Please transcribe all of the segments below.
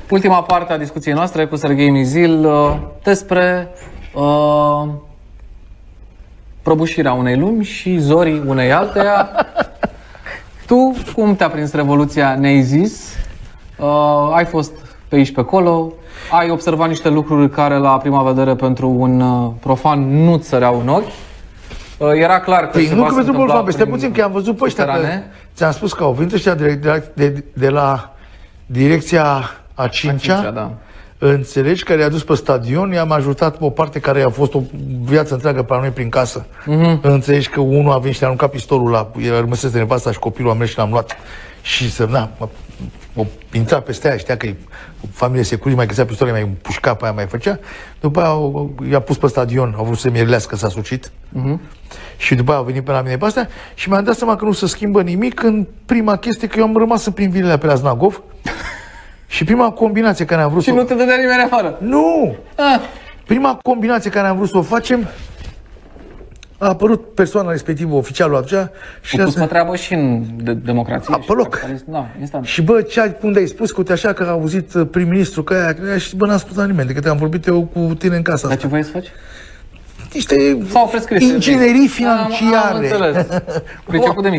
ultima parte a discuției noastre cu Serghei Mizil despre prăbușirea unei lumi și zorii unei alteia. Tu, cum te-a prins Revoluția, ne-ai zis? Ai fost pe aici pe acolo, ai observat niște lucruri care la prima vedere pentru un profan nu-ți săreau în ochi. Era clar că nu că pentru profan, stai puțin că am văzut pe ăștia, ți-am spus că au venit ăștia de la direcția a 5-a, da. Înțelegi, care i-a dus pe stadion, i-am ajutat pe o parte care a fost o viață întreagă pe noi prin casă. Înțelegi că unul a venit și a aruncat pistolul la... El rămăsese de nevasta și copilul a mers și l-am luat și o intra peste aia, știa că e o familie securistă, mai găsea pistole, mai împușca pe aia, mai făcea. După aia i-a pus pe stadion, a vrut să mierilească, s-a sucit. Și după aia a venit pe la mine pe astea și mi-am dat seama că nu se schimbă nimic în prima chestie, că eu am rămas prin vilele pe la Znagov. Și prima combinație care am vrut și nu te dădea nimeni afară? Nu! Prima combinație care am vrut să o facem, a apărut persoana respectivă, oficialul atunci. Și pus pe treabă și în democrație. Pe loc. Da, instant. Și bă, unde ai spus, că uite așa, că a auzit prim-ministru că aia, și bă, n-am spus la nimeni, decât am vorbit eu cu tine în casa. Dar ce voiai să faci? Niște inginerii financiare. Am înțeles. Priceput de mic.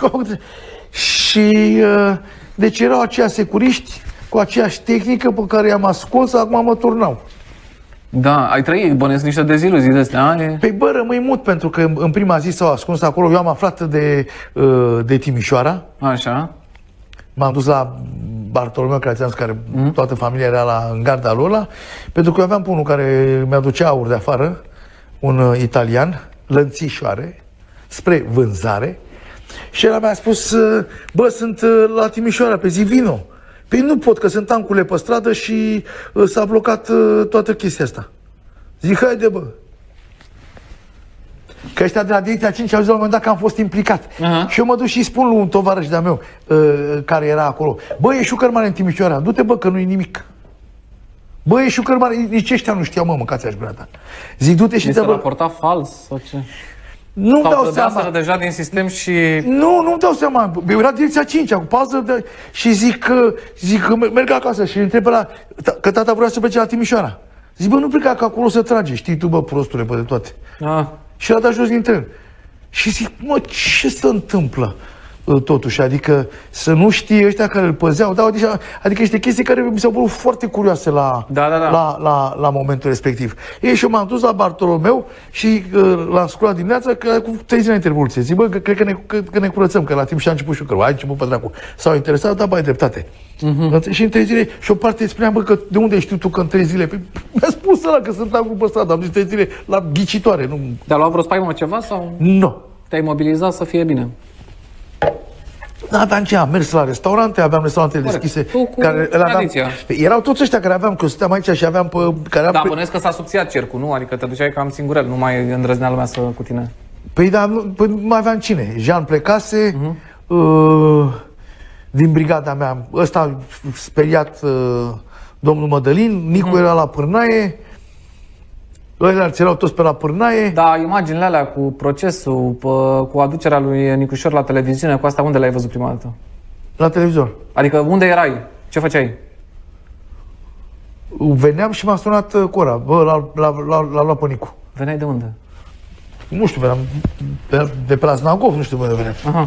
Și deci erau aceia securiști cu aceeași tehnică pe care i-am ascuns, acum mă turnau. Da, ai trăit, bănesc niște deziluzii de astea. Păi bă, rămâi mut, pentru că în prima zi s-au ascuns acolo. Eu am aflat de Timișoara. Așa. M-am dus la Bartolomeu, care toată familia era în garda lui ăla, pentru că eu aveam pe unul care mi-aducea aur de afară, un italian, lănțișoare, spre vânzare. Și el mi-a spus, bă, sunt la Timișoara, pe zi vino. Păi nu pot, că sunt ancurile pe stradă și s-a blocat toată chestia asta. Zic, haide, bă. Că ăștia de la direcția 5 au zis la un moment dat că am fost implicat. Și eu mă duc și spun lui un tovarăș de-a meu care era acolo. Bă, e șucăr mare în Timișoara, du-te, bă, că nu-i nimic. Bă, e șucăr mare, nici ăștia nu știau, mă, mâncați-aș gura ta. Zic, du-te și te raporta fals sau ce? Nu-mi dau seama. Deja din sistem și... Nu-mi dau seama. Eu era direcția 5-a, cu pază și zic că merg acasă și întreb pe că tata vrea să plece la Timișoara. Zic, bă, nu pleca, că acolo să trage. Știi tu, bă, prostule, bă, de toate. Și l-a dat jos din tren. Și zic, mă, ce se întâmplă totuși? Adică să nu știe ăștia care îl păzeau. Da, adică niște chestii care mi s-au părut foarte curioase la momentul respectiv. Ei, și eu m-am dus la Bartolomeu și l-am sculat dimineața cu 3 zile înainte Revoluție. Zic, bă, cred că ne curățăm, că la timp și a început șucărul. Hai, început pe dracu. S-au interesat, da, bă, ai dreptate. Și în 3 zile, și o parte spunea, bă, că de unde știu tu că în 3 zile? Păi, mi-a spus ăla că sunt la grupă stradă, am zis 3 zile la ghicitoare. Nu... Te-a luat vreo spaimă ceva sau? Nu. Te-ai mobilizat să fie bine? Da, dar ce am mers la restaurante, aveam restaurante deschise. Erau toți ăștia care aveam, că stăteam aici și aveam Da, bănuiesc că s-a subțiat cercul, nu? Adică te duceai cam singurel, nu mai îndrăznea lumea să cu tine. Păi da, mai aveam cine? Jean plecase, din brigada mea, ăsta speriat domnul Mădălin, Nicu era la pârnaie, ăia erau toți pe la pârnaie. Da, imaginile alea cu procesul, cu aducerea lui Nicușor la televiziune, cu asta unde le-ai văzut prima dată? La televizor. Adică unde erai? Ce făceai? Veneam și m-a sunat Cora, bă, l-a luat pe Nicu. Veneai de unde? Nu știu, veneam de pe la Znagov, nu știu de unde veneam. Aha.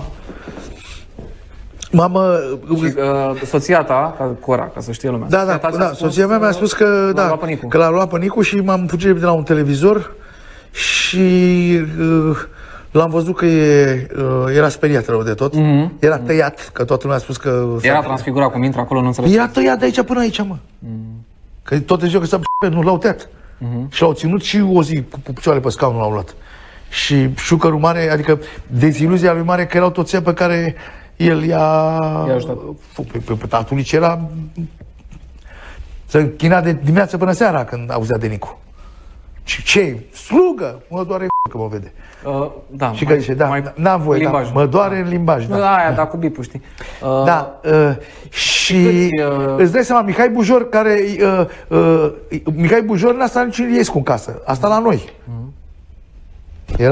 Mamă... Și soția ta, Cora, ca să știe lumea. Da, soția mea mi-a spus că l-a luat pe Nicu și m-am fugit de la un televizor și l-am văzut că era speriat rău de tot. Era tăiat, că toată lumea a spus că... Era transfigurat cum intră acolo, nu înțeleg. Era tăiat de aici până aici, mă. Că toate ziua că s-a nu l-au tăiat. Și l-au ținut și o zi cu picioarele pe scaun l-au luat. Și șucărul mare, adică deziluzia lui mare că erau toți pe care el i-a ajutat. Pe tatăl era să închina de dimineață până seara când auzea de Nicu. Și ce? Slugă! Mă doare că mă vede. Da, și că zice, da, n-am voie, da, mă doare în limbaj. Da, aia, da, cu bipul, știi. Da, și îți dai seama, Mihai Bujor, care Mihai Bujor n-a stat nici în Iliescu în casă. Asta la noi. Era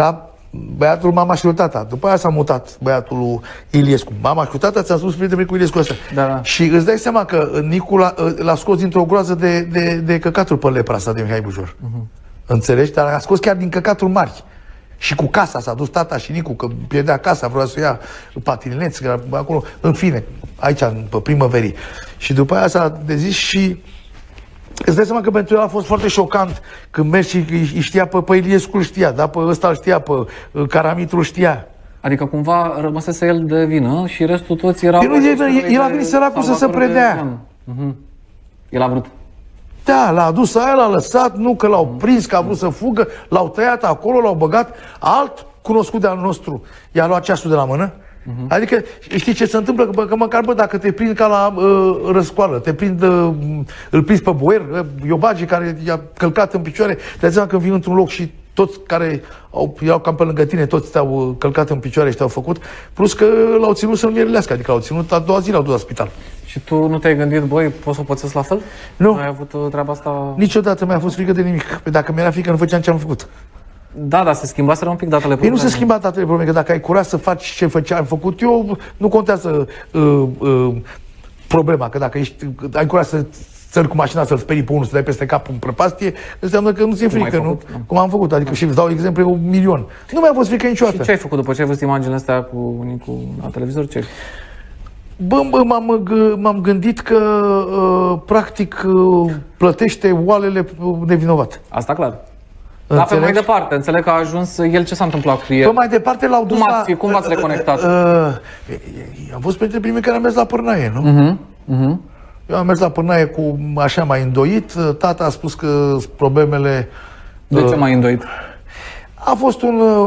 băiatul mama și lui tata. După aia s-a mutat băiatul lui Iliescu. Mama și lui tata ți-a spus prietenul cu Iliescu ăsta. Da. Și îți dai seama că Nicu l-a scos dintr-o groază de căcaturi pe lepra asta de Mihai Bujor. Înțelegi? Dar a scos chiar din căcaturi mari. Și cu casa s-a dus tata și Nicu, că pierdea casa, vrea să ia patineți, acolo, în fine, aici, pe primăverii. Și după aia s-a dezis și îți dai seama că pentru el a fost foarte șocant când mergi și îi știa pe Iliescu, îl știa, da? Pe ăsta îl știa, pe Caramitru îl știa. Adică cumva rămăsese el de vină și restul toți erau... El a venit săracul să se predea. El a vrut. Da, l-a adus aia, l-a lăsat, nu că l-au prins, că a vrut să fugă, l-au tăiat acolo, l-au băgat, alt cunoscut de-al nostru i-a luat ceasul de la mână. Adică, știi ce se întâmplă? Că măcar, dacă te prind ca la răscoală, te prind, îl prinzi pe boier, iobagii care i-a călcat în picioare, te-ai seama când vin într-un loc și toți care erau cam pe lângă tine, toți te-au călcat în picioare și te-au făcut, plus că l-au ținut să-l mierlească, adică l-au ținut a doua zi, l-au dus la spital. Și tu nu te-ai gândit, băi, poți să o pățesc la fel? Nu. Ai avut treaba asta? Niciodată mi-a fost frică de nimic. Dacă mi-era frică, nu făceam ce am făcut. Da, dar se schimbaseră un pic datele probleme. Nu se schimba datele probleme, că dacă ai curaj să faci ce am făcut eu, nu contează problema, că dacă ai curaj să țări cu mașina, să-l sperii pe unul, să dai peste cap în prăpastie, înseamnă că nu ți-e frică, nu? Cum am făcut, adică și îți dau exemplu 1.000.000. Nu mi-a fost frică niciodată. Și ce ai făcut după ce ai văzut imaginea astea cu Nicu la televizor? Ce? Bă, m-am gândit că practic plătește oalele nevinovat. Asta clar. Dar pe mai departe, înțeleg că a ajuns el, ce s-a întâmplat cu el? Pe mai departe l-au dus cum v-ați reconectat? Am fost printre primii care am mers la Pârnaie, nu? Eu am mers la Pârnaie cu așa mai îndoit, tata a spus că problemele... De ce mai îndoit? A fost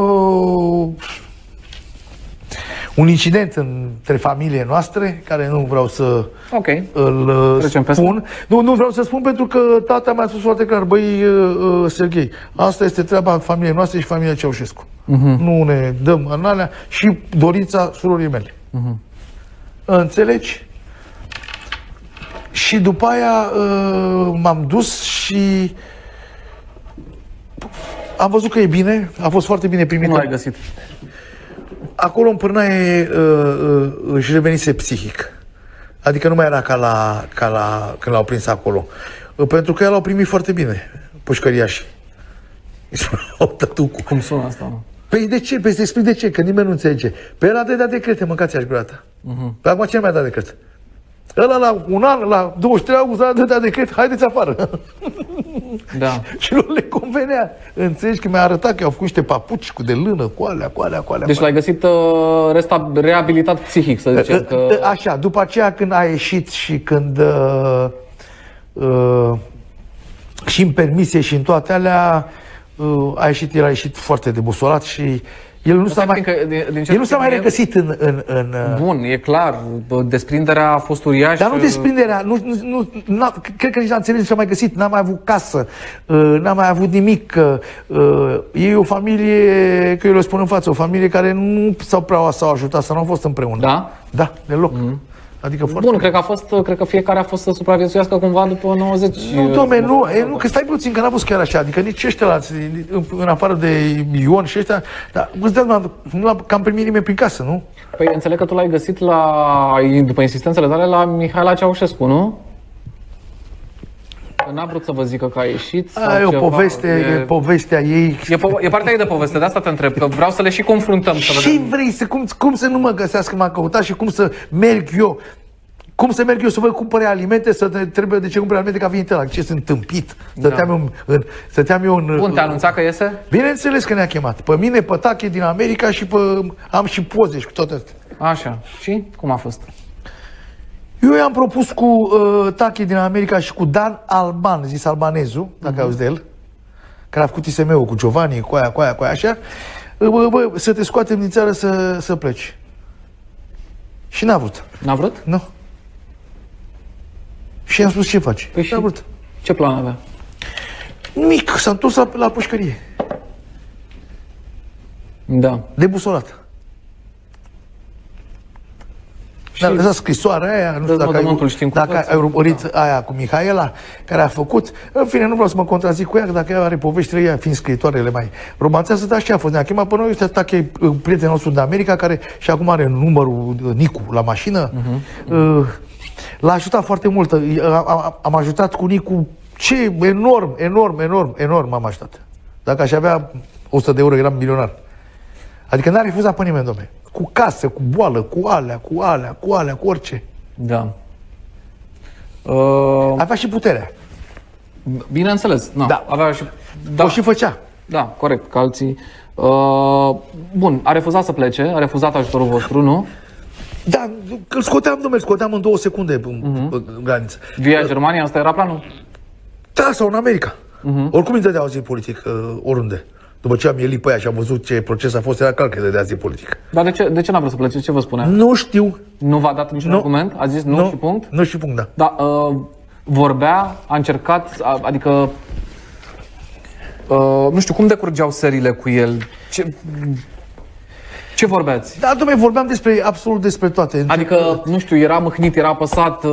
un incident între familiile noastre, care nu vreau să îl spun. Nu vreau să spun pentru că tata mi-a spus foarte clar, băi, Serghei, asta este treaba familiei noastre și familiei Ceaușescu. Nu ne dăm în alea și dorința surorii mele. Înțelegi? Și după aia m-am dus și am văzut că e bine, a fost foarte bine primit. Cum l-ai găsit? Acolo în Pârnaie își revenise psihic. Adică nu mai era ca când l-au prins acolo. Pentru că l-au primit foarte bine, pușcăriașii. Cum sună asta? Păi de ce? Păi să explic de ce, că nimeni nu înțelege. Păi ăla de dat decrete, mâncați-aș greata. Păi acum ce mai dat decret? Ăla la un an, la 23 august, a dat decret, haideți afară. Da. Și nu le convenea. Înțelegi că mi-a arătat că au făcut niște papuci cu de lână, cu alea. Deci l-ai găsit reabilitat psihic, să zicem. Așa, după aceea când a ieșit și când și în permisie și în toate alea, el a ieșit foarte debusolat și el nu s-a mai regăsit în... Bun, e clar, desprinderea a fost uriașă. Dar nu desprinderea, cred că nici n-a înțeles, s-a mai găsit, n-a mai avut casă, n-a mai avut nimic. E o familie, că eu le spun în față, o familie care nu s-au ajutat, să nu au fost împreună. Da? Da, deloc. Adică foarte... Bun, cred că fiecare a fost să supraviețuiască cumva după 90. Nu, dom'le, nu, că stai puțin, că n-a fost chiar așa. Adică nici ăștia, în afară de Ion și ăștia, dar îți dai seama, nu am primit nimeni prin casă, nu? Păi înțeleg că tu l-ai găsit după insistențele tale la Mihaela Ceaușescu, nu? Că n-a vrut să vă zică că a ieșit. E o poveste, e povestea ei. E partea ei de poveste, de asta te întreb, că vreau să le și confruntăm. Și vrei cum să nu mă găsească, m-a căutat și cum să merg eu. Cum să merg eu să vă cumpăre alimente, să te trebuie de ce cumpăre alimente, că a venit ăla, ce sunt tâmpit. Stăteam eu în... Bun, te anunța că iese? Bineînțeles că ne-a chemat. Pe mine, pe Tache din America și am și poze și cu toate astea. Așa. Și cum a fost? Eu i-am propus cu Tache din America și cu Dan Alban, zis Albanezu, dacă auzi de el, care a făcut ISM-ul cu Giovanni, cu aia, așa, să te scoatem din țară să pleci. Și n-a vrut. N-a vrut? Nu. Și i-am spus, ce faci? Păi n-a vrut. Ce plan avea? Nimic, s-a întors la pușcărie. Da. Debusolat. Dar scrisoarea aia, nu știu dacă ai urmărit aia cu Mihaela, care a făcut. În fine, nu vreau să mă contrazic cu ea, că dacă ea are poveștile ea, fiind scriitoarele mai romanțează, dar și a fost. Ne-a chemat pe noi, este Tache, prietenul nostru de America, care și acum are numărul Nicu la mașină. L-a ajutat foarte mult. Am ajutat cu Nicu. Ce enorm am ajutat. Dacă aș avea 100 de euro, eram milionar. Adică n-a refuzat pe nimeni, dom'le. Cu casă, cu boală, cu alea, cu orice. Da. Avea și puterea. Bineînțeles. No, da. Avea și... Da. O și făcea. Da, corect, ca alții. Bun, a refuzat să plece, a refuzat ajutorul vostru, nu? Da, îl scoteam în 2 secunde în graniță. Via Germania, asta era planul? Da, sau în America. Oricum îi dădeau azil politic oriunde. După ce am ielit pe aia și am văzut ce proces a fost, era clar că îi dădea azil politic. Dar de ce n-a vrut să plece? Ce vă spunea? Nu știu. Nu v-a dat niciun argument? A zis nu și punct? Nu și punct, da. Da, vorbea, a încercat, adică... nu știu, cum decurgeau serile cu el? Ce vorbeați? Da, dom'le, vorbeam absolut despre toate. Adică, nu știu, era mâhnit, era apăsat,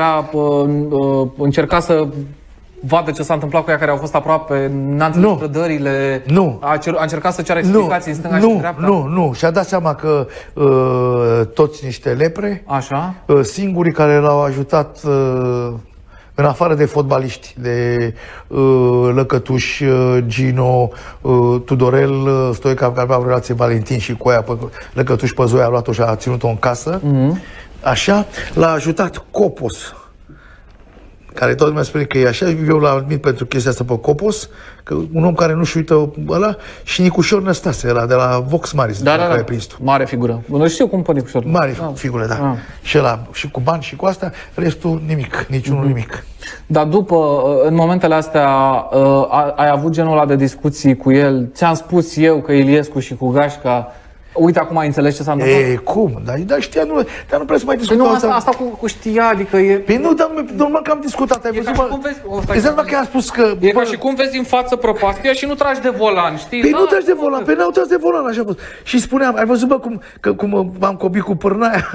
încerca să vadă ce s-a întâmplat cu ea care au fost aproape, n-a înțeles trădările, a încercat să ceară explicații în stânga și în dreapta? Nu, și-a dat seama că toți niște lepre, așa, singurii care l-au ajutat, în afară de fotbaliști, de Lăcătuș, Gino, Tudorel, Stoica, care avea o relație Valentin și cu aia, Lăcătuș pe Zoia a luat-o și a ținut-o în casă, așa, l-a ajutat Copos, care tot lumea spune că e așa, eu l-am admit pentru chestia asta pe Copos, că un om care nu-și uită ăla, și Nicușor Năstase, ăla de la Vox Maris, da. Mare figură. Nu știu cum pe Nicușor. Mare figură, da. Și ăla, și cu bani și cu asta, restul nimic, niciunul nimic. Dar după, în momentele astea, ai avut genul ăla de discuții cu el? Ți-am spus eu că Iliescu și cu Gașca, uite, acum ai înțeles ce s-a întâmplat? Cum? Dar știa, dar nu prea să mai discutăm. Păi nu, asta cu știa, adică e... Păi nu, dar normal că am discutat, ai văzut, mă? Că am spus că... E ca și cum vezi din față prăpastia și nu tragi de volan, știi? Păi nu tragi de volan, păi n-au tras de volan, așa a fost. Și spuneam, ai văzut, bă, cum m-am cobit cu pârnaia?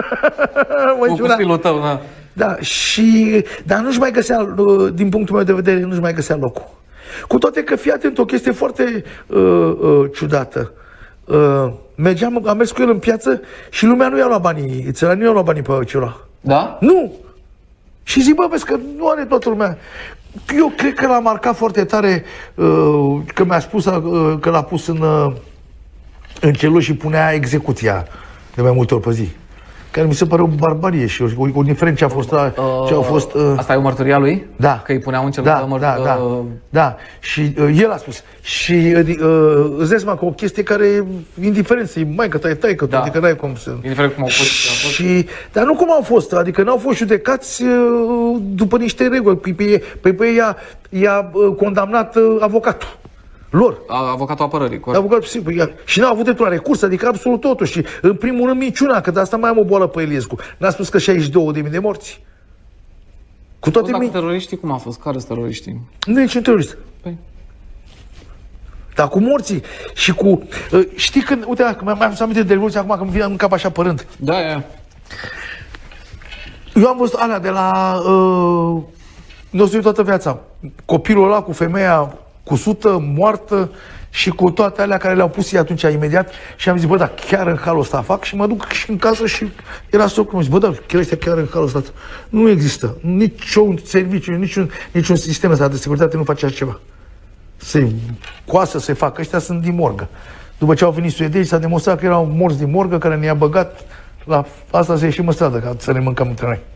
Cu stilul tău, da. Da, dar nu-și mai găsea, din punctul meu de vedere, nu-și mai găsea locul. Cu toate că, fii atent, o chestie foarte ciudată. Am mers cu el în piață și lumea nu i-a luat banii, țăranii nu i-a luat banii pe Ciula. Da? Nu! Și zic, bă, vezi că nu are toată lumea. Eu cred că l-a marcat foarte tare, că mi-a spus că l-a pus în celul și punea execuția de mai multe ori pe zi. Care mi se pare o barbarie și indiferent ce a fost. Asta e o mărturia lui? Da. Că îi puneau în cel da. Și el a spus. Și îți dai seama că o chestie care, indiferent să-i maică, taică, adică n-ai cum să... Indiferent cum au fost. Dar nu cum au fost, adică n-au fost judecați după niște reguli. Pe ei i-a condamnat avocatul lor. Avocatul apărării, corect. Avocatul, și n-a avut dreptul la recurs, adică absolut totul. Și în primul rând minciuna, că de asta mai am o boală pe Iliescu. N-a spus că 62.000 de morți. Cu toate cu teroriștii, cum a fost? Care sunt teroriștii? Nu e niciun terorist. Păi. Dar cu morții și cu... știi când... Uite, mi-am adus aminte de Revoluție acum, că îmi vine în cap așa părând. Da. Eu am văzut alea de la... nostru toată viața. Copilul ăla cu femeia cusută, moartă și cu toate alea care le-au pus ei atunci imediat și am zis, bă, da, chiar în halul ăsta fac și mă duc și în casă și era socul, zis, bă, da, chiar în halul ăsta. Nu există niciun serviciu, niciun sistem ăsta de securitate nu face așa ceva. Se coasă, se fac, ăștia sunt din morgă. După ce au venit suedezi, s-a demonstrat că erau morți din morgă care ne-a băgat la asta să ieșim în stradă, ca să ne mâncăm între noi.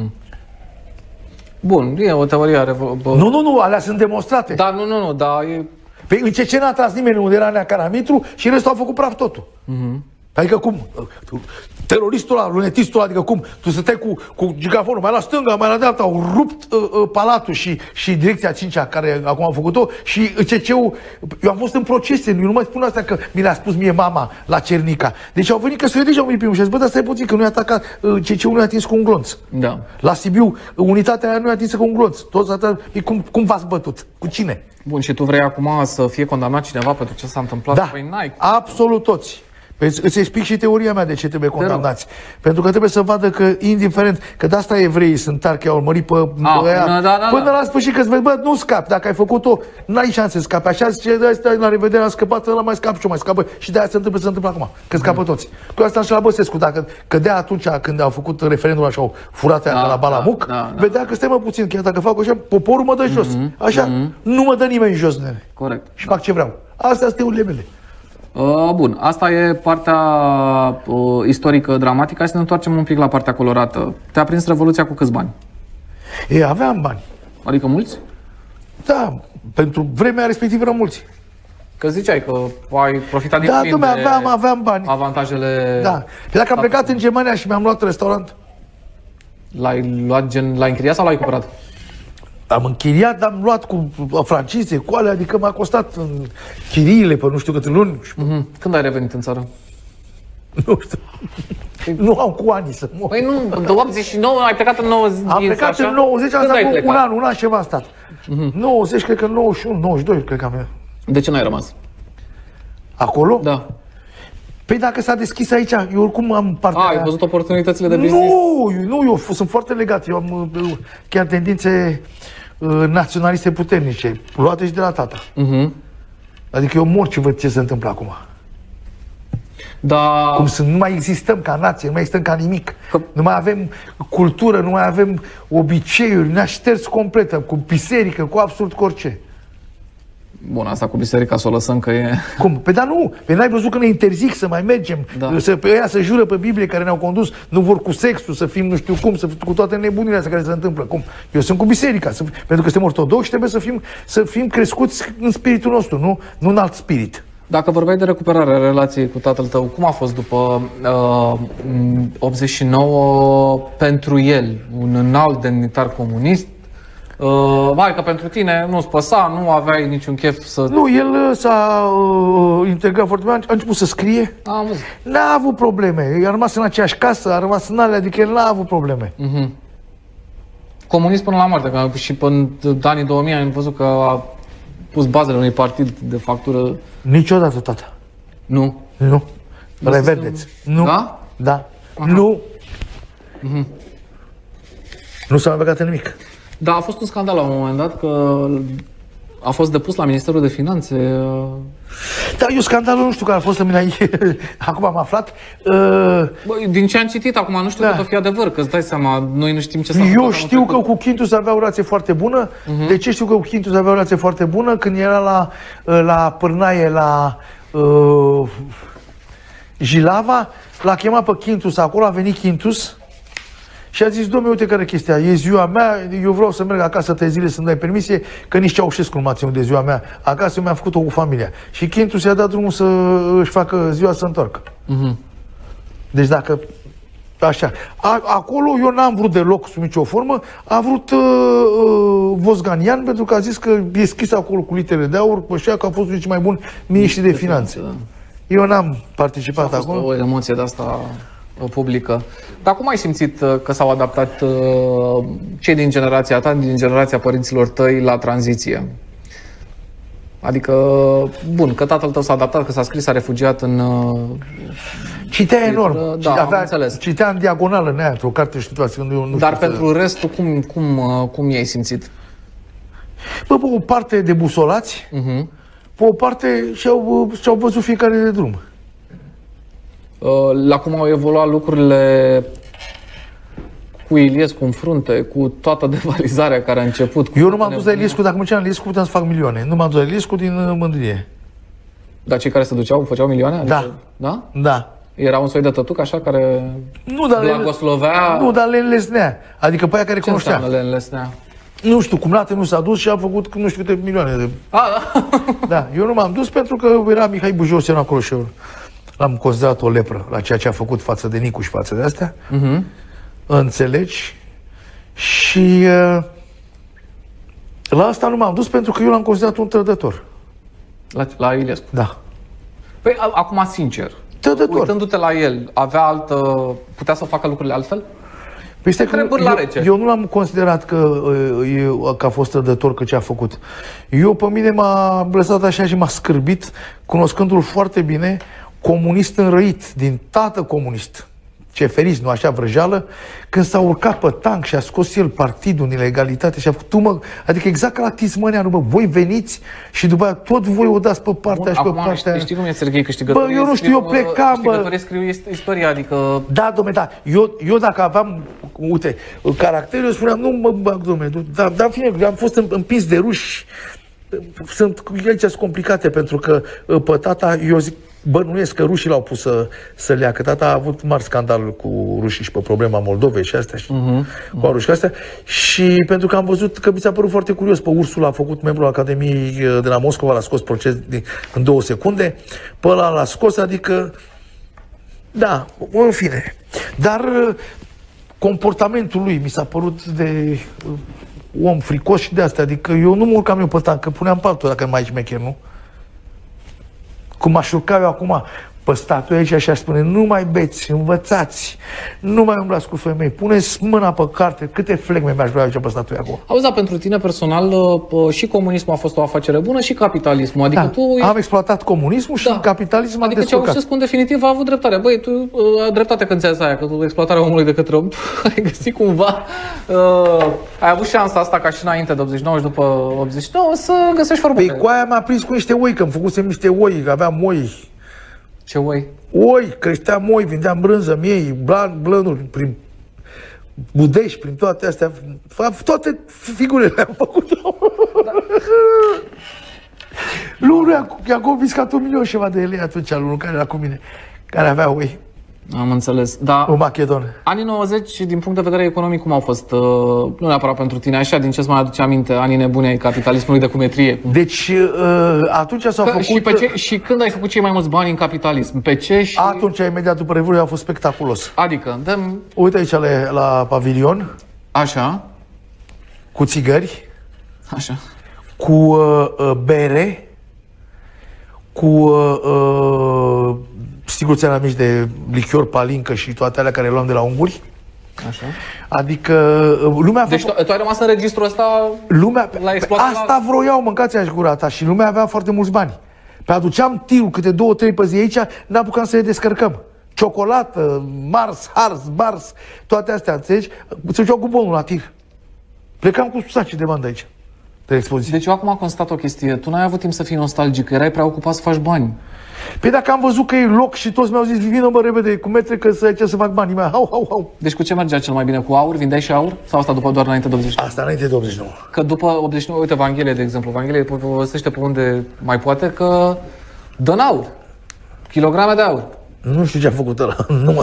Bun, e o teorie are... Nu, alea sunt demonstrate. Da, nu, dar e... Păi în Cecena a tras nimeni unde era Nea Caramitru și restul au făcut praf totul. Adică cum? Teroristul ăla, lunetistul ăla, adică cum? Tu stăteai cu gigafonul mai la stânga, mai la dreapta, au rupt palatul și direcția 5-a care acum au făcut-o și CC-ul, eu am fost în procese, eu nu mai spun asta că mi le-a spus mie mama la Cernica. Deci au venit că suedezi au venit primul și a zis, bă, dar stai puțin că nu i-a atacat, CC-ul nu i-a atins cu un glonț. Da. La Sibiu, unitatea aia nu i-a atins cu un glonț. Toți atât, cum v-ați bătut? Cu cine? Bun, și tu vrei acum să fie condamnat cineva pentru ce s-a întâmplat? Da, păi n-ai. Absolut toți. Îți explic și teoria mea de ce trebuie condamnați. Pentru că trebuie să vadă că, indiferent, că de asta evreii sunt tari, că au urmărit pe aia, până la sfârșit, că vezi, bă, nu scapi, dacă ai făcut-o, n-ai șanse să scapi. Așa zice, stai, la revedere, am scăpat, ăla mai scap și mai scapă. Și de aia se întâmplă acum, că scapă toți. Cu asta și la Băsescu, dacă cădea atunci când au făcut referendumul așa, au furat aia de la Balamuc, vedea că stai mă puțin, chiar dacă fac așa, poporul mă dă jos. Așa, nu mă dă nimeni jos, nene. Corect. Și fac ce vreau. Astea sunt teoriile mele. Bun, asta e partea istorică dramatică. Hai să ne întoarcem un pic la partea colorată. Te-a prins Revoluția cu câți bani? Aveam bani. Adică mulți? Da, pentru vremea respectivă erau mulți. Că ziceai că ai profitat din plin de aveam bani. Avantajele... Da. Dacă am plecat în Germania și mi-am luat restaurant. L-ai închiriat sau l-ai cumpărat? Am închiriat, am luat cu francize, cu alea, adică m-a costat în chiriile pe nu știu câte luni. Când ai revenit în țară? Nu știu. Nu am cu ani să mor. Păi nu, de 89 ai plecat în 90. Am plecat în 90, am stat cu un an ceva am stat. 90, cred că 91, 92, cred că am. De ce n-ai rămas? Acolo? Da. Păi dacă s-a deschis aici, eu oricum am partea... Ai văzut oportunitățile de business? Nu, eu sunt foarte legat. Eu am chiar tendințe naționaliste puternice, luate și de la tata. Adică eu mor ce văd ce se întâmplă acum. Da. Cum să nu mai existăm ca nație, nu mai existăm ca nimic. Nu mai avem cultură, nu mai avem obiceiuri, ne-a șters completă, cu biserică, cu absolut cu orice. Bun, asta cu biserica să o lăsăm că e... Cum? Păi dar nu, pe n-ai văzut că ne interzic să mai mergem, pe ăia să jură pe Biblie care ne-au condus, nu vor cu sexul, să fim nu știu cum, cu toate nebunile astea care se întâmplă. Cum? Eu sunt cu biserica, pentru că suntem ortodoxi, trebuie să fim crescuți în spiritul nostru, nu în alt spirit. Dacă vorbeai de recuperarea relației cu tatăl tău, cum a fost după 89 pentru el, un înalt demnitar comunist? Că pentru tine nu-ți păsa, nu aveai niciun chef să... Nu, el s-a integrat foarte bine, a început să scrie. Am văzut. N-a avut probleme, a rămas în aceeași casă, a rămas în alea, adică el n-a avut probleme. Comunist până la moarte, că și până anii 2000 am văzut că a pus bazele unui partid de factură... Niciodată, tata. Nu? Nu. Le vedeți. Nu. Da? Da. Nu. Nu s-a mai băgat în nimic. Da, a fost un scandal la un moment dat că a fost depus la Ministerul de Finanțe. Da, eu scandalul nu știu care a fost în mine. Acum am aflat. Din ce am citit acum, nu știu cât o fi adevăr, că îți dai seama, noi nu știm ce s-a întâmplat. Eu știu că cu Chintus avea o relație foarte bună. De ce știu că cu Chintus avea o relație foarte bună? Când era la Pârnaie, la Jilava, l-a chemat pe Chintus acolo, a venit Chintus. Și a zis, dom'le, uite care chestia, e ziua mea, eu vreau să merg acasă 3 zile să-mi dai permisie, că nici Ceaușescu nu m-a ținut de ziua mea. Acasă eu mi-am făcut-o cu familia. Și Chintus i-a dat drumul să își facă ziua să întoarcă. Deci dacă... Așa. Acolo eu n-am vrut deloc sub nicio formă, a vrut Vosganian, pentru că a zis că e scris acolo cu litere de aur, pe că a fost cel mai bun miniștri de finanțe. Eu n-am participat acolo. A fost o emoție de asta publică. Dar cum ai simțit că s-au adaptat cei din generația ta, din generația părinților tăi la tranziție? Adică, bun, că tatăl tău s-a adaptat, că s-a scris, s-a refugiat în... Citea enorm. Da, citea în diagonală în aia, într-o carte și situație. Dar pentru restul, cum i-ai simțit? Bă, pe o parte debusolați, pe o parte și-au văzut fiecare de drum. La cum au evoluat lucrurile cu Iliescu în frunte, cu toată devalizarea care a început. Eu nu m-am dus la Iliescu, dacă mergeam la Iliescu puteam să fac milioane. Nu m-am dus la Iliescu din mândrie. Dar cei care se duceau făceau milioane? Da. Da? Da. Era un soi de tătuc așa care blagoslovea... Nu, dar le înlesnea. Adică pe aia care cunoștea. Ce înseamnă le înlesnea? Nu știu, cum nu s-a dus și a făcut nu știu câte milioane de... Da, eu nu m-am dus pentru că era Mihai Bujoseanu acolo și eu l-am considerat o lepră la ceea ce a făcut față de Nicu și față de astea. Înțelegi? Și la asta nu m-am dus pentru că eu l-am considerat un trădător. La Iliescu? Da. Păi, acum, sincer, trădător. Uitându-te la el, putea să facă lucrurile altfel? Păi stai că eu nu l-am considerat că a fost trădător că ce a făcut. Pe mine m-a lăsat așa și m-a scârbit, cunoscându-l foarte bine, comunist înrăit, din tată comunist, ceferist, nu așa, vrăjeală, când s-a urcat pe tank și a scos el partidul în ilegalitate și a făcut, adică exact ca la Tismăneanu, bă, voi veniți și după aia tot voi o dați pe partea și pe partea aia. Știi cum e, Serghei, câștigătorii? Bă, eu nu știu, eu plecam, bă. Câștigătorii scriu istoria, adică... Da, dom'le, da. Eu dacă aveam, uite, caracterul, eu spuneam, nu mă bag, dom'le, dar în fine, am fost împins de ruși. Ele sunt complicate, pentru că pe tata, eu zic, bănuiesc că rușii l-au pus să le ia, că tata a avut mari scandaluri cu rușii și pe problema Moldovei și astea, și cu rușii astea. Și pentru că am văzut că mi s-a părut foarte curios, pe Ursul a făcut membru Academiei de la Moscova, l-a scos proces în 2 secunde, pe ăla l-a scos, adică, da, în fine. Dar comportamentul lui mi s-a părut de om fricos și de astea, adică eu nu mă urcam eu pe tank, că puneam pe altul dacă mai șmecher, nu? Cum aș urca eu acum pe statul aici și aș spune, nu mai beți, învățați, nu mai umblați cu femei, puneți mâna pe carte, câte flegme mi-aș vrea aici pe statul acum. Auzi, dar pentru tine personal și comunismul a fost o afacere bună și capitalismul, adică da, tu... am exploatat comunismul și capitalismul adică Ceaușescu în definitiv a avut dreptate. Băi, tu ai dreptate când ți-ai aia, că tu exploatarea omului de către om, ai găsit cumva, ai avut șansa asta ca și înainte de 89 și după 89 să găsești formule. Păi cu aia m-a prins cu niște oi, că îmi făcusem niște oi, că aveam oi. Ce oi? Oi, creșteam oi, vindeam brânză, miei, blănuri, prin Budești, prin toate astea, toate figurile le-am făcut. Da. Lui i-a confiscat 1 milion și ceva de lei atunci, lui care era cu mine, care avea oi. Am înțeles, dar în Macedon. Anii 90, din punct de vedere economic, cum au fost? Nu neapărat pentru tine, așa, din ce-ți mai aduce aminte, anii nebuni ai capitalismului de cumetrie. Deci, atunci s-au făcut... Și când ai făcut cei mai mulți bani în capitalism? Pe ce și... Atunci, imediat după Revoluție, a fost spectaculos. Adică, dăm... Uite aici la pavilion. Așa. Cu țigări. Așa. Cu bere. Cu... sigur ți-am mici de lichior, palincă și toate alea care le luam de la unguri. Așa. Adică lumea a Deci tu ai rămas în registrul ăsta. Lumea, asta vroiau, mâncați-aș gura ta. Și lumea avea foarte mulți bani. Pe aduceam tirul câte 2-3 pe zi aici, n-apucam să le descărcăm. Ciocolată, Mars, Hars, Bars, toate astea, înțelegi? Se duceau cu bonul la tir. Plecam cu saci de bani de aici, de expoziție. Deci eu acum am constatat o chestie. Tu n-ai avut timp să fii nostalgic, erai prea ocupat să faci bani. Păi dacă am văzut că e loc și toți mi-au zis, vină mă repede cu metre că să fac banii mei. Hau. Deci cu ce mergea cel mai bine? Cu aur? Vindeai și aur? Sau asta după doar înainte de 89? Asta înainte de 89. Că după 89, uite, Evanghelie, de exemplu. Evanghelie povestește pe unde mai poate că dă în aur. Kilograme de aur. Nu știu ce a făcut ăla.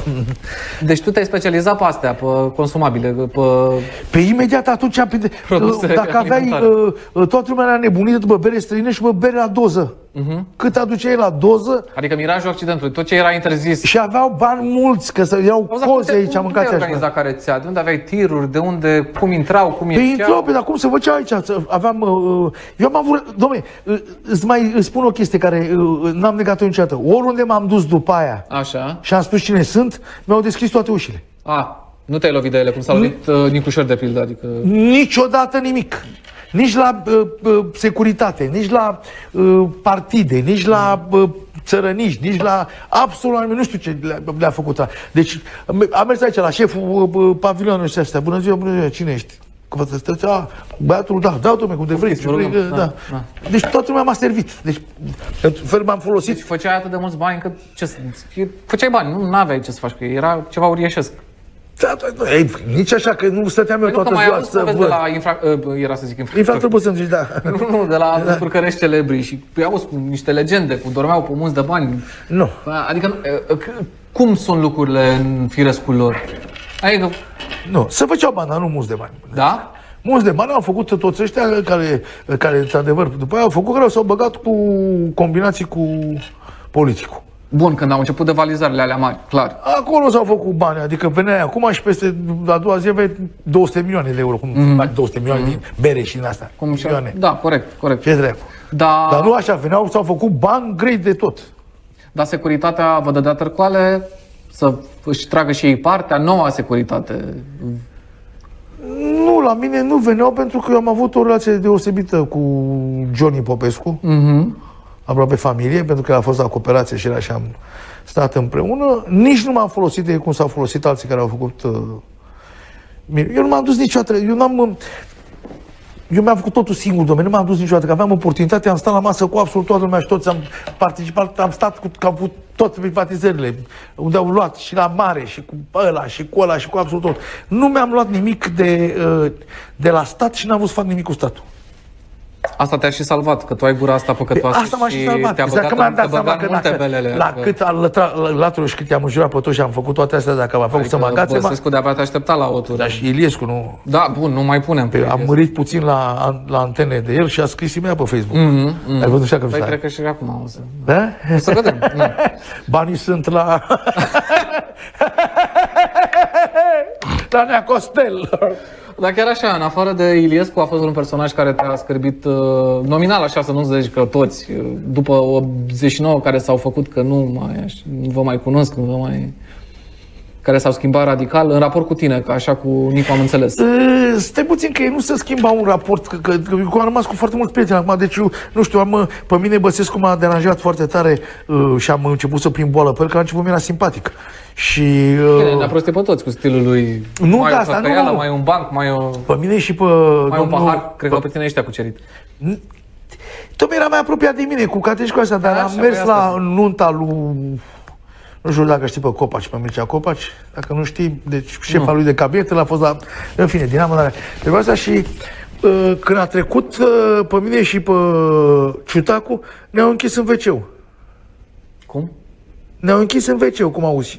Deci tu te-ai specializat pe astea, pe consumabile, pe imediat atunci, dacă aveai, toată lumea era nebunită după bere străină și după bere la doză. Cât aduceai la doză? Adică mirajul Occidentului, tot ce era interzis. Și aveau bani mulți, că erau coze aici, mâncați așa. Organiza care ți-a? De unde aveai tiruri, de unde, cum intrau, cum ieșeau? Păi intrau, dar cum se făcea aici? Aveam, eu am avut, dom'le, îți spun o chestie care n-am negat-o niciodată. Oriunde m-am dus după aia, așa, și am spus cine sunt, mi-au deschis toate ușile. Nu te-ai lovit de ele, cum s-a lovit Nicușor de pildă, adică... Niciodată nimic. Nici la securitate, nici la partide, nici la țărăniși, nici la absolut nu știu ce le-a făcut. Deci am mers aici la șeful pavilionului și astea. Bună ziua, cine ești? Băiatul, da, dom'le, cum de vrei. Da. Deci toată lumea m-a servit. Deci, într-un fel m-am folosit. Deci făceai atât de mulți bani încât făceai bani, nu aveai ce să faci, că era ceva uriașesc. Da, nici așa, că nu stăteam eu toată ziua să văd. De la infratrăbusăm, zici, da. Nu, de la încurcărești celebri și auzi cu niște legende, cu dormeau pe munți de bani. Nu. Adică, cum sunt lucrurile în firescul lor? Adică... Nu, se făceau bani, dar nu mulți de bani. Da? Mulți de bani au făcut toți ăștia care într-adevăr, după aia au făcut, care s-au băgat cu combinații cu politicul. Bun, când au început devalizările alea mari, clar. Acolo s-au făcut bani, adică veneai acum și peste a doua zi aveai 200 milioane de euro. 200 milioane din bere și din asta. Milioane. Da, corect. Ce drept. Dar nu așa, veneau, s-au făcut bani grei de tot. Dar securitatea vă dădea târcoale să își tragă și ei partea, noua securitate. Nu, la mine nu veneau pentru că eu am avut o relație deosebită cu Johnny Popescu. Aproape familie, pentru că a fost la cooperație și era așa stat împreună, nici nu m-am folosit de cum s-au folosit alții care au făcut... Eu nu m-am dus niciodată, eu mi-am făcut totul singur, domnule, nu m-am dus niciodată, că aveam oportunitate, am stat la masă cu absolut toată lumea și toți am participat, am stat cu toate privatizările, unde au luat și la mare, și cu ăla, și cu ăla, și cu absolut tot. Nu mi-am luat nimic de la stat și n-am vrut să fac nimic cu statul. Asta te-a și salvat, că tu ai gura asta păcătoasă. Asta m-a și salvat. Te-a Exact, că mi-am dat seama că multe belele. La cât laturul și cât i-am înjurat pe toți și am făcut toate astea, dacă m-a făcut să mă agațe... Băsescu de-abia te aștepta la oturi. Dar și Iliescu, nu... Da, bun, nu mai punem. Am mărit puțin la antene de el și a scris imediat pe Facebook. Ai văzut așa că păi, cred că și acum o să... Da? O să vedem. Banii sunt la... la Nea Costel. Dar chiar așa, în afară de Iliescu, a fost un personaj care te-a scârbit nominal, așa, să nu zici că toți, după 89 care s-au făcut că nu vă mai cunosc, nu vă mai... care s-au schimbat radical, în raport cu tine, că așa cu Nicu am înțeles. Stai puțin că nu se schimba un raport, că eu am rămas cu foarte mulți prieteni acum, deci eu, nu știu, pe mine Băsescu m-a deranjat foarte tare și am început să prind boală pe el, că la început mi-era simpatic. Și... ne-a prostit pe toți cu stilul lui. Nu, mai da, o asta, căcăială, nu. Mai un banc, mai o... Pe mine și pe... Mai un pahar, cred că pe tine ăștia cucerit. Tot era mai apropiat de mine, cu cate și cu astea, dar am mers la nunta lui... Nu știu dacă știi pe Copaci, pe Mircea Copaci, dacă nu știi, deci șefa lui de cabinet, el a fost la... În fine, din amânare. Pe asta și când a trecut pe mine și pe Ciutacu, ne-au închis în wc. Cum? Ne-au închis în wc, cum auzi.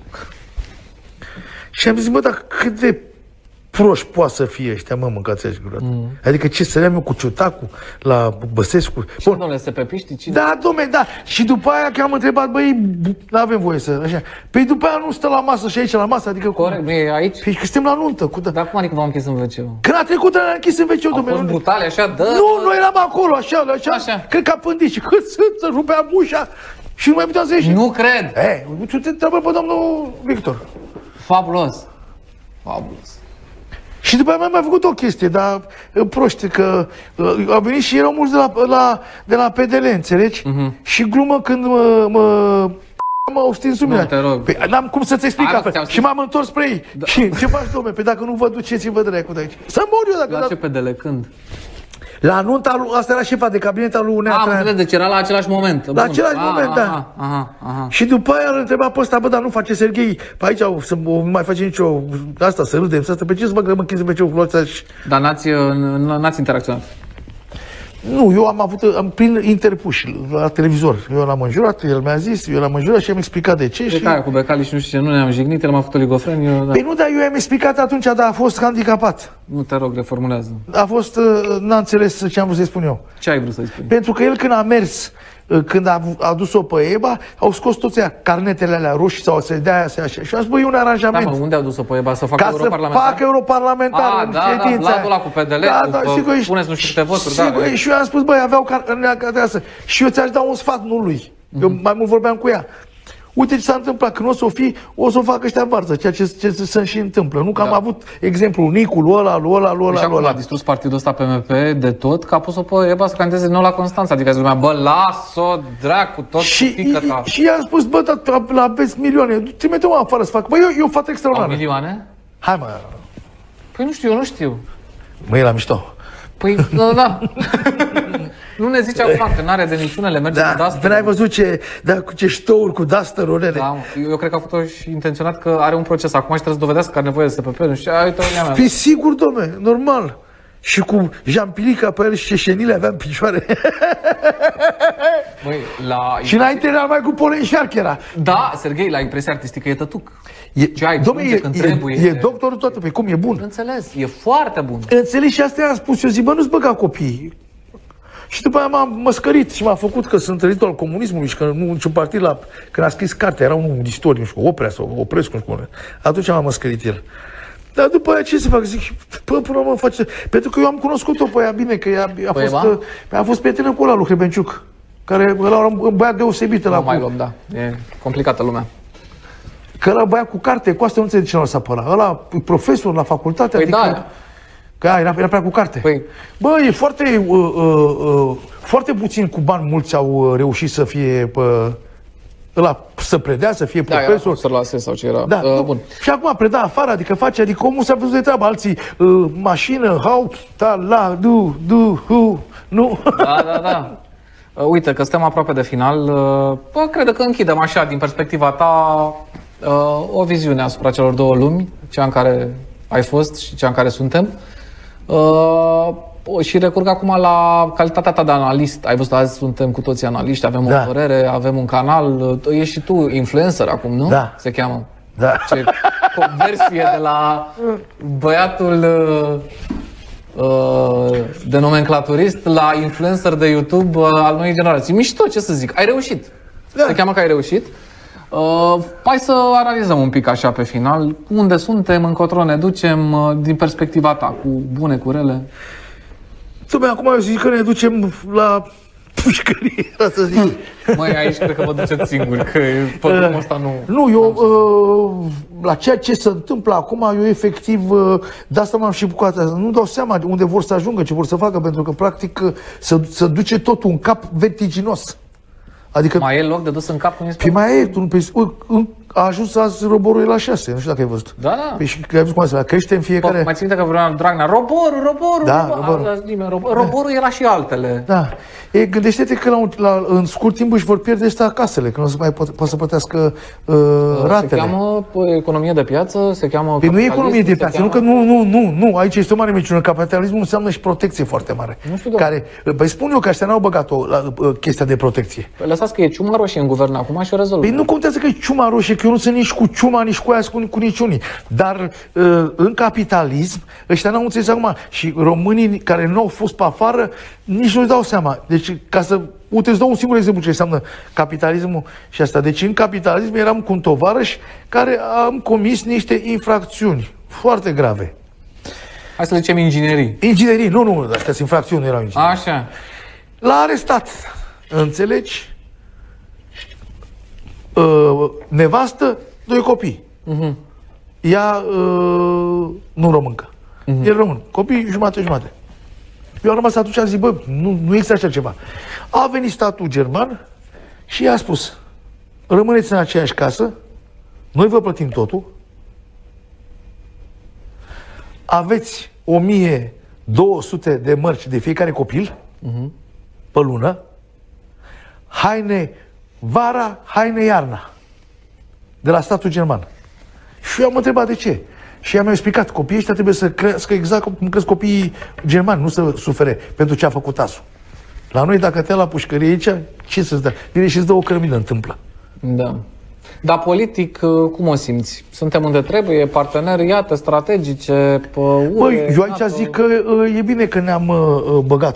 Și am zis, mă, dar cât de proști poate să fie ăștia, mă, mâncați aici gura. Adică ce, să eu cu Ciutacu, la Băsescu. Și domnule, se pepiști? Cine? Da, dom'le, da. Și după aia că am întrebat, băi, nu avem voie să... Așa. Păi după aia nu stă la masă și aici la masă, adică... Corect, e aici? Păi că suntem la nuntă. Dar cum adică v-am închis în wc? Când a trecut, ne-a închis în wc, dom'le. Au fost brutale, așa, dă... Nu, noi eram acolo, așa. Cred că a pândit și cât să rupea ușa și nu mai puteam să ieșim. Nu cred! Tu te întreabă pe domnul Victor. Fabulos. Fabulos. Și după aia mi-a mai făcut o chestie, dar proști, că au venit și erau mulți de la PDL, înțelegi? Și glumă când m-au stins lumea. Te rog. Păi, n-am cum să-ți explic altfel. Și m-am întors spre ei. Da. Și ce faci, dom'le? Păi dacă nu vă duceți-vă dracu de aici. Să mor eu dacă... La ce PDL? Când? La nunta lui, asta era șefa de cabinet al lui Nea Traian. Am înțeles, deci era la același moment. La același moment, da. Și după aia îl întreba pe ăsta, bă, dar nu face Serghei, pe aici nu mai face nicio asta, să râdem, să asta, pe ce să vă grămă închis pe ce Dar n-ați interacționat? Nu, eu am prin interpuși la televizor. Eu l-am înjurat, el mi-a zis, eu l-am înjurat și am explicat de ce. Și cu Becali și nu știu ce, nu ne-am jignit, el m-a făcut oligofren. Păi nu, dar eu i-am explicat atunci, dar a fost handicapat. Nu, te rog, reformulează. A fost, n-a înțeles ce am vrut să-i spun eu. Ce ai vrut să-i spui? Pentru că el când a mers, când a adus-o pe Eba, au scos toți aia, carnetele alea roșii sau să dea așa. Și a zis, băi, e un aranjament. Da, mă, unde a dus-o pe Eba? Să facă europarlamentar? Ca să facă europarlamentar. Vladul ăla cu PDL, puneți nu știu câte voturi. Sigur, și eu am spus, băi, aveau carnea și eu ți-aș da un sfat, nu lui. Eu mai mult vorbeam cu ea. Uite ce s-a întâmplat, când o să o facă ăștia în varză, ceea ce se și întâmplă. Nu că am avut exemplul Nicu, lui ăla. Și acum a distrus partidul ăsta PMP de tot, că a pus-o pe Eba să candideze din nou la Constanța. Adică lumea, bă, las-o, dracu, tot pică ta. Și i-am spus, bă, dar aveți milioane, trimite-mă afară să fac. Bă, eu fac extraordinar. Au milioane? Hai, mă. Păi nu știu. Mă, e la mișto. Păi, da. Nu ne zici acum că n-are de niciunele, merge cu Duster. Dar ai văzut ce ștouri cu Duster-uri. Da, eu cred că a făcut-o și intenționat că are un proces acum și trebuie să dovedească că are nevoie de SPP. Nu știu, uite, mea. Păi sigur, dom'le, normal. Și cu Jean-Pilica pe el și ceșenile avea în picioare. Băi, și înainte era mai cu Polen Șarc era. Da, Serghei, la impresia artistică e tătuc. E doctorul toată, pe cum e bun. Înțeles, e foarte bun. Înțelegi, și asta am spus, eu zic, bă, nu-ți băga copiii. Și după aia m-a măscărit și m-a făcut că sunt trăitor al comunismului și că nu niciun partid când a scris cartea, era unul de istorie, nu știu, Oprea sau Oprescu, nu știu. Atunci m-a măscărit el. Dar după aia ce să fac? Zic, până la urmă face... Pentru că eu am cunoscut-o pe ea bine, că ea a fost prietenă cu ăla lui Hrebenciuc, care era un băiat deosebit la mai luăm, da. E complicată lumea. Că ăla băiat cu carte, cu asta nu înțeleg ce nu s-a părat. Ăla profesor la facultate, păi adică... Da. Că era prea cu carte. Păi. Bă, e foarte puțin cu bani mulți au reușit să fie ăla să predea, să fie profesor. Era la sau ce era. Da, bun. Și acum preda afară, adică omul s-a văzut de treabă, alții mașină, nu. Da. Uite că suntem aproape de final. Cred că închidem așa, din perspectiva ta, o viziune asupra celor două lumi, cea în care ai fost și cea în care suntem. Și recurg acum la calitatea ta de analist. Ai văzut, azi suntem cu toții analiști, avem o părere, avem un canal. Ești și tu influencer acum, nu? Da. Se cheamă. Da. Ce conversie de la băiatul de nomenclaturist la influencer de YouTube al noii generații. Mișto, ce să zic, ai reușit. Da. Se cheamă că ai reușit. Hai să analizăm un pic așa pe final. Unde suntem, încotro ne ducem, din perspectiva ta, cu bune, cu rele? Acum eu zic că ne ducem la pușcărie, să zic. Măi, aici cred că vă duceți singuri, că pe drumul ăsta nu... Nu, eu, la ceea ce se întâmplă acum, eu efectiv, de asta m-am și bucurat. Nu dau seama unde vor să ajungă, ce vor să facă, pentru că, practic, să duce totul în cap vertiginos. Adică... Mai e loc de dus în cap? Păi mai e, a ajuns azi roborul la 6, nu știu dacă ai văzut. Da. Păi și ai văzut cum se crește în fiecare... Mai țin minte că vreau Dragnea, roborul era și altele. Da. Gândește-te că în scurt timp își vor pierde ăștia casele, că nu se mai poate să plătească ratele. Se cheamă economie de piață, se cheamă... Păi nu e economie de piață, nu, aici este o mare minciună. Capitalismul înseamnă și protecție foarte mare. Nu știu, păi spun eu că ăștia n-au băgat-o la chestia de protecție. Păi lăsați că e ciuma roșie în guvern acum și o rezolvă. Păi nu contează că e ciuma roșie, că eu nu sunt nici cu ciuma, nici cu aia, cu niciunii. Dar în capitalism, ăștia n-au înțeles acum. Și românii care nu au fost pe afară, nici nu-și dau seama. Deci, ca să... Uite, îți dau un singur exemplu ce înseamnă capitalismul și asta. Deci, în capitalism eram cu un tovarăș care am comis niște infracțiuni foarte grave. Hai să le zicem inginerii. Inginerii, nu, astea sunt infracțiuni, nu erau inginerii. Așa. L-a arestat, înțelegi? Nevastă, 2 copii. Ea nu româncă. El român. Copii jumate. Eu am rămas atunci, am zis, nu există așa ceva. A venit statul german și i-a spus, rămâneți în aceeași casă, noi vă plătim totul, aveți 1200 de mărci de fiecare copil pe lună, haine vara, haine iarna, de la statul german. Și eu am întrebat de ce. Și ea mi-a explicat, copiii ăștia trebuie să crească exact cum cresc copiii germani, nu să sufere pentru ce a făcut tasul. La noi, dacă te ia la pușcărie aici, ce să-ți dea? Vine și îți dă o cărămidă, întâmplă. Da. Dar politic, cum o simți? Suntem unde trebuie, parteneri, iată, strategice, UE, eu aici zic că e bine că ne-am băgat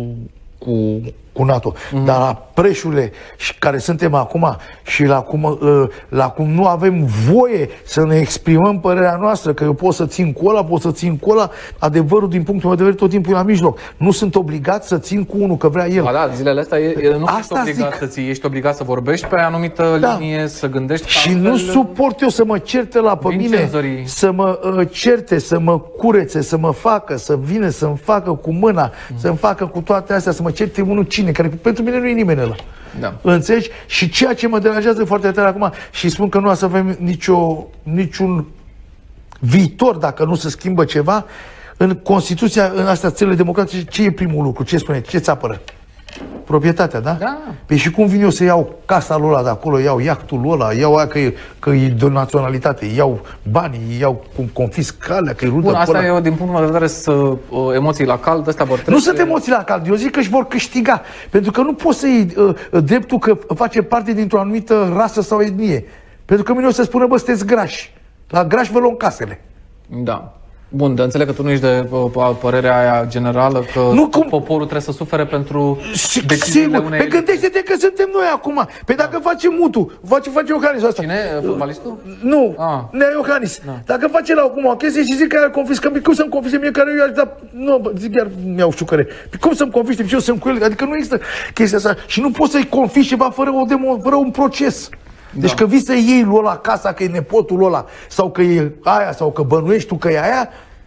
cu NATO, dar la preșurile care suntem acum și la cum nu avem voie să ne exprimăm părerea noastră, că eu pot să țin cu ăla, adevărul din punctul meu de vedere tot timpul e la mijloc. Nu sunt obligat să țin cu unul, că vrea el. Da, zilele astea nu ești obligat să ții, ești obligat să vorbești pe anumită linie, să gândești. Și nu suport eu să mă certe la pe mine, să mă certe, să mă curețe, să mă facă, să vină, să-mi facă cu mâna, să-mi facă cu toate astea, să mă certe unul cine, care pentru mine nu e nimeni ăla. Da. Înțelegi? Și ceea ce mă deranjează foarte tare acum, și spun că nu o să avem niciun viitor dacă nu se schimbă ceva, în Constituția, în astea țările democratice, ce e primul lucru? Ce spune? Ce-ți apără? Proprietatea, da? Da. Păi și cum vin eu să iau casa lui ăla de acolo, iau iactul lui ăla, iau aia că e de naționalitate, iau banii, iau cum confisc alea, că e rudă. Bun, asta e din punctul meu de vedere emoții la cald, ăstea vor trece. Nu sunt emoții la cald, eu zic că își vor câștiga, pentru că nu poți să iei dreptul că face parte dintr-o anumită rasă sau etnie. Pentru că mine o să spună, sunteți grași. La grași vă luăm casele. Da. Bun, de înțeleg că tu nu ești de părerea aia generală că poporul trebuie să sufere pentru deciziile unei... Păi gândește-te că suntem noi acum. Păi dacă facem mutul, face Iohannis asta. Cine? Fotbalistul? Nu, Nea Iohannis. Dacă face la acum o chestie și zic că aia confiscă, cum să-mi confisce mie care eu aș da... Nu, zic chiar mi-au șucăre. Cum să-mi confisce și eu sunt cu el? Adică nu există chestia asta. Și nu poți să-i confiști ceva fără un proces. Deci că vii să iei lui ăla casa, că e nepotul ăla, sau că e aia, sau că bănuiești tu că e aia,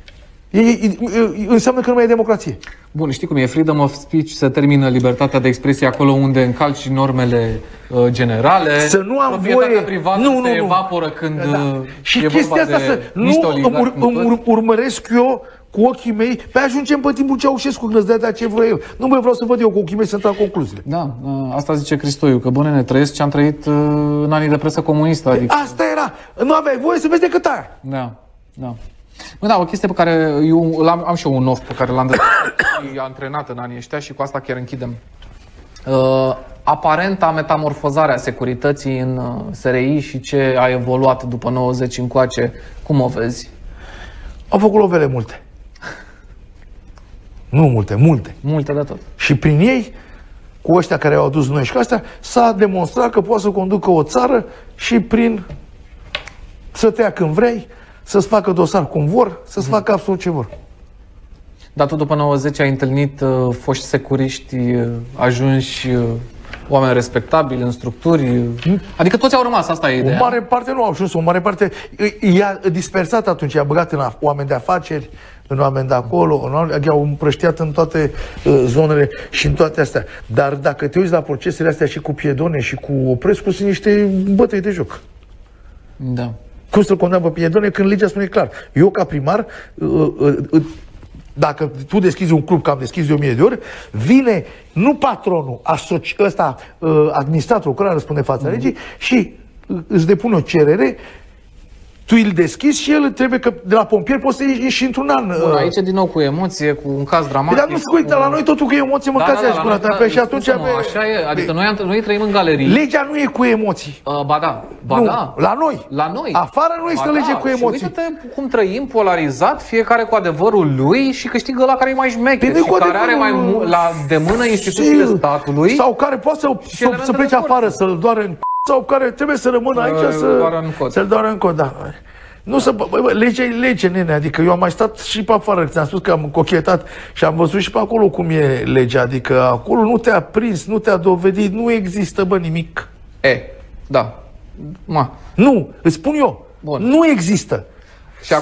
Înseamnă că nu mai e democrație. Bun, știi cum e? Freedom of speech se termină libertatea de expresie acolo unde încalci normele generale. Să nu am proprietatea voie... privată se evaporă când Și e chestia vorba asta să nu urmăresc eu cu ochii mei, pe ajungem pe timpul Ceaușescu când îți dea ce vrea el. Nu mai vreau să văd eu cu ochii mei să trag concluziile. Da, asta zice Cristoiu, că bune ne trăiesc ce am trăit în anii de presă comunistă. Adică... Asta era. Nu aveai voie să vezi decât aia. Da, da. Bă, da, o chestie pe care eu am și eu un of pe care l-am antrenat în anii ăștia și cu asta chiar închidem. Aparenta metamorfozarea securității în SRI și ce a evoluat după 90 încoace, cum o vezi? Au făcut lovele multe. Nu multe, multe. Multe de tot. Și prin ei, cu ăștia care au adus noi și astea, s-a demonstrat că poate să conducă o țară și prin să te ia când vrei, să-ți facă dosar cum vor, să-ți facă absolut ce vor. Dar tu după 90 ai întâlnit foști securiști ajunși oameni respectabili în structuri? Adică toți au rămas, asta e ideea. O mare parte nu au ajuns, o mare parte i-a dispersat atunci, i-a băgat în oameni de afaceri, în oameni de acolo, i-au împrăștiat în toate zonele și în toate astea. Dar dacă te uiți la procesele astea și cu Piedone și cu Oprescu, sunt niște bătăi de joc. Da. Cum să-l condamnă pe Piedone când legea spune clar? Eu, ca primar, dacă tu deschizi un club, că am deschis de 1000 de ori, vine nu patronul, ăsta, administratorul care răspunde fața legii și îți depune o cerere, tu îl deschizi și el trebuie că de la pompier poți să ieși într-un an. Bun, aici din nou cu emoție, cu un caz dramatic. Dar nu se uită la noi totul cu emoție, mâncați aici până ta. Și atunci... Așa e, adică noi trăim în galerii. Legea nu e cu emoții. Ba da, nu, da. La noi. La noi. Afară nu este lege cu emoții. Și uite-te cum trăim polarizat, fiecare cu adevărul lui și câștigă ăla care e mai șmecher și care are mai la de mână instituțiile statului. Sau care poate să plece afară, să-l doare în sau care trebuie să rămână aici să-l doară în cod. Da. Nu să... Legea e lege, nene. Adică eu am mai stat și pe afară. Ți-am spus că am cochetat și am văzut și pe acolo cum e legea. Adică acolo nu te-a prins, nu te-a dovedit, nu există, nimic. Da. Nu, îți spun eu. Bun. Nu există. Și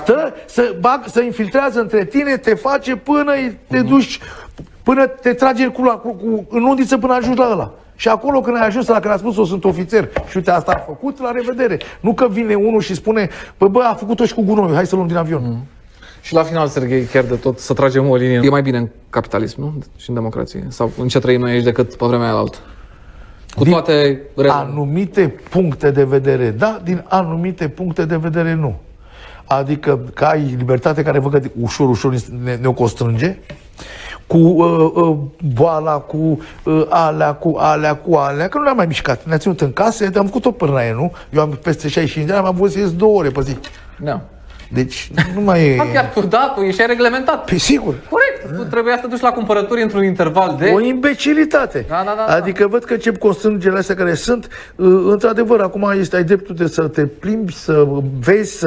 să infiltrează între tine, te face până te duci, până te trage în undiță până ajungi la ăla. Și acolo când ai ajuns la când a spus, eu sunt ofițer și uite, asta a făcut, la revedere. Nu că vine unul și spune, bă, a făcut-o și cu gunoiul, hai să luăm din avion. Și la final, Serghei, chiar de tot, să tragem o linie. E mai bine în capitalism, nu? Și în democrație. Sau în ce trăim noi aici decât pe vremea aia altă. Cu din toate anumite puncte de vedere, da, din anumite puncte de vedere, nu. Adică că ai libertate care văd că ușor ne-o constrânge, cu boala, cu alea, că nu le-am mai mișcat. Ne-a ținut în case, am făcut-o până aia, nu? Eu am peste 65 de ani, am avut să ies 2 ore pe zi. Da. Deci nu mai e... Chiar tu, da, tu ești reglementat. Păi sigur. Corect. Tu trebuia să te duci la cumpărături într-un interval de... O imbecilitate. Da. Adică văd că încep constrângerile astea care sunt. Într-adevăr, acum ai dreptul de să te plimbi, să vezi,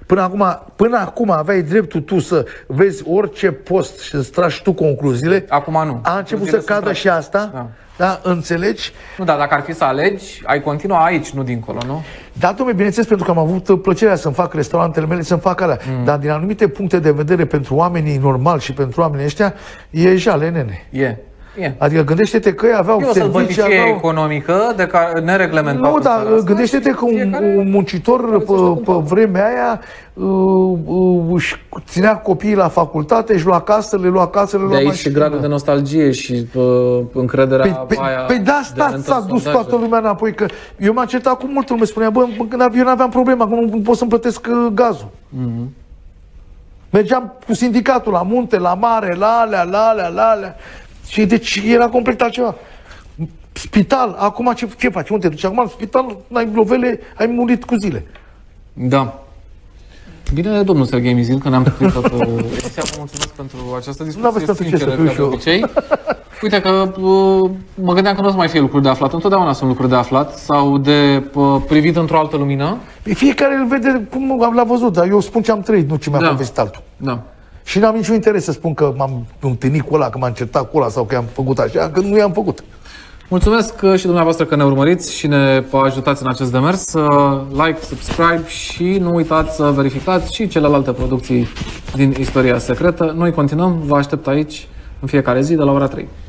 până acum aveai dreptul tu să vezi orice post și să-ți tragi tu concluziile. Acum nu. A început să cadă și asta. Da. Da, înțelegi? Nu, dar dacă ar fi să alegi, ai continua aici, nu dincolo, nu? Da, dom'le, bineînțeles, pentru că am avut plăcerea să-mi fac restaurantele mele, să-mi fac alea. Dar din anumite puncte de vedere, pentru oamenii normali și pentru oamenii ăștia, e jale, nene. Adică gândește-te că ei aveau servicii, economică de care nereglementată. Nu, dar gândește-te că un muncitor pe vremea aia își ținea copiii la facultate, își lua casele, le lua de aici și gradul de nostalgie și încrederea aia. Păi de asta s-a dus toată lumea înapoi, că eu m-am certat cu multă lume, spunea, bă, eu n-aveam problema, că nu pot să-mi plătesc gazul. Mergeam cu sindicatul la munte, la mare, la alea. Și deci era complet altceva. Spital, acum ce faci? Unde te duci? Acum în spital, n-ai lovele, ai murit cu zile. Da. Bine, domnul Serghei Mizil, că ne-am trecut toată emisia. Vă mulțumesc pentru această discuție sinceră, ca de obicei. Uite că mă gândeam că nu o să mai fie lucruri de aflat. Întotdeauna sunt lucruri de aflat sau de privit într-o altă lumină. Fiecare îl vede cum l-a văzut, dar eu spun ce am trăit, nu ce mi-a povestit altul. Da. Și n-am niciun interes să spun că m-am întâlnit cu ăla, că m-am certat cu ăla sau că i-am făcut așa, că nu i-am făcut. Mulțumesc și dumneavoastră că ne urmăriți și ne ajutați în acest demers. Like, subscribe și nu uitați să verificați și celelalte producții din Istoria Secretă. Noi continuăm, vă aștept aici în fiecare zi de la ora 3.